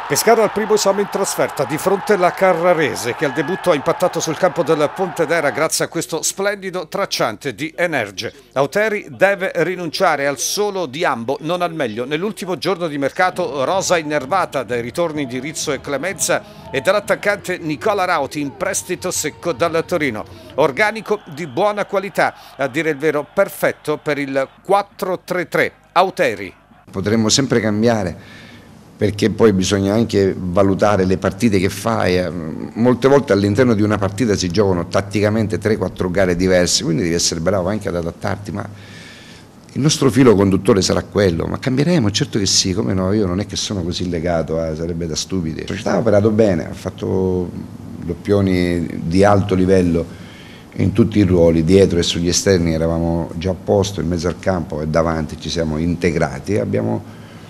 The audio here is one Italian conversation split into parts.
Pescara al primo esame in trasferta di fronte alla Carrarese, che al debutto ha impattato sul campo del Pontedera grazie a questo splendido tracciante di Energe. Auteri deve rinunciare al solo di Ambo, non al meglio. Nell'ultimo giorno di mercato rosa innervata dai ritorni di Rizzo e Clemenza e dall'attaccante Nicola Rauti in prestito secco dal Torino. Organico di buona qualità, a dire il vero perfetto per il 4-3-3. Auteri. Potremmo sempre cambiare, perché poi bisogna anche valutare le partite che fai. Molte volte all'interno di una partita si giocano tatticamente 3-4 gare diverse, quindi devi essere bravo anche ad adattarti, ma il nostro filo conduttore sarà quello. Ma cambieremo, certo che sì, come no, io non è che sono così legato, sarebbe da stupidi. La società ha operato bene, ha fatto doppioni di alto livello in tutti i ruoli, dietro e sugli esterni eravamo già a posto, in mezzo al campo e davanti ci siamo integrati e abbiamo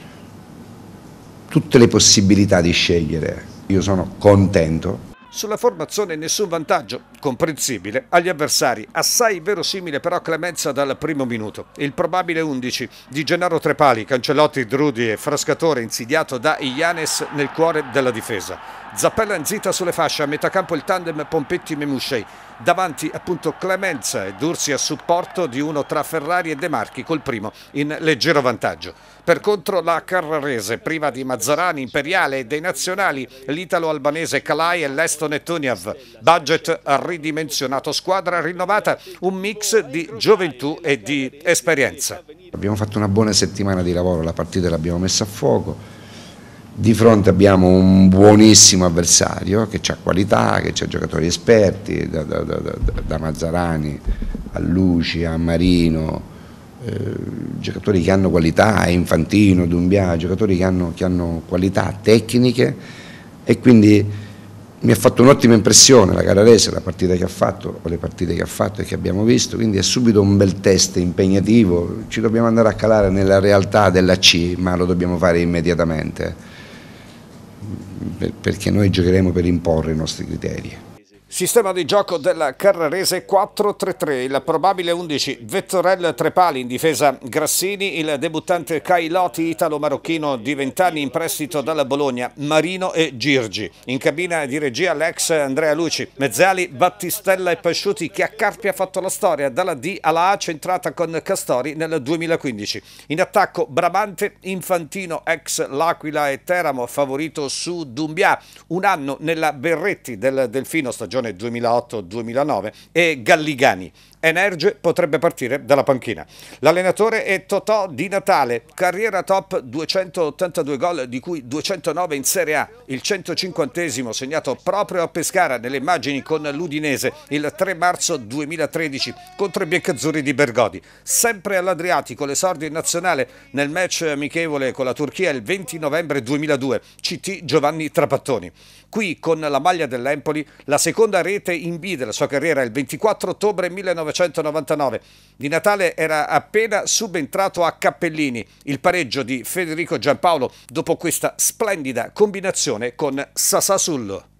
tutte le possibilità di scegliere. Io sono contento. Sulla formazione nessun vantaggio, comprensibile, agli avversari, assai verosimile però Clemenza dal primo minuto. Il probabile 11 di Gennaro Trepali, Cancellotti, Drudi e Frascatore insidiato da Ianes nel cuore della difesa. Zappella inzita sulle fasce, a metà campo il tandem Pompetti-Memushei, davanti appunto Clemenza e Dursi a supporto di uno tra Ferrari e De Marchi col primo in leggero vantaggio. Per contro la Carrarese, priva di Mazzarani, Imperiale e dei nazionali, l'italo-albanese Calai e l'Eston e Tuniav. Budget ridimensionato, squadra rinnovata, un mix di gioventù e di esperienza. Abbiamo fatto una buona settimana di lavoro, la partita l'abbiamo messa a fuoco. Di fronte abbiamo un buonissimo avversario che ha qualità, che ha giocatori esperti, da Mazzarani a Luci, a Marino, giocatori che hanno qualità, Infantino, Dumbia, giocatori che hanno qualità tecniche, e quindi mi ha fatto un'ottima impressione la Carrarese, la partita che ha fatto, o le partite che ha fatto e che abbiamo visto, quindi è subito un bel test impegnativo. Ci dobbiamo andare a calare nella realtà della C, ma lo dobbiamo fare immediatamente, perché noi giocheremo per imporre i nostri criteri. Sistema di gioco della Carrarese 4-3-3, il probabile 11 Vettorel Trepali, in difesa Grassini, il debuttante Cailoti italo-marocchino di 20 anni in prestito dalla Bologna, Marino e Girgi. In cabina di regia l'ex Andrea Luci, mezzali Battistella e Pasciuti, che a Carpi ha fatto la storia dalla D alla A, centrata con Castori nel 2015. In attacco Bramante, Infantino ex L'Aquila e Teramo, favorito su Dumbia, un anno nella Berretti del Delfino, stagione 2008-2009, e Galligani. Energe potrebbe partire dalla panchina. L'allenatore è Totò Di Natale, carriera top, 282 gol, di cui 209 in Serie A, il 150esimo segnato proprio a Pescara nelle immagini con l'Udinese il 3 marzo 2013 contro i biancazzurri di Bergodi. Sempre all'Adriatico l'esordio in nazionale nel match amichevole con la Turchia il 20 novembre 2002, CT Giovanni Trapattoni. Qui con la maglia dell'Empoli la seconda rete in B della sua carriera il 24 ottobre 1999. Di Natale era appena subentrato a Cappellini, il pareggio di Federico Giampaolo dopo questa splendida combinazione con Sasasullo.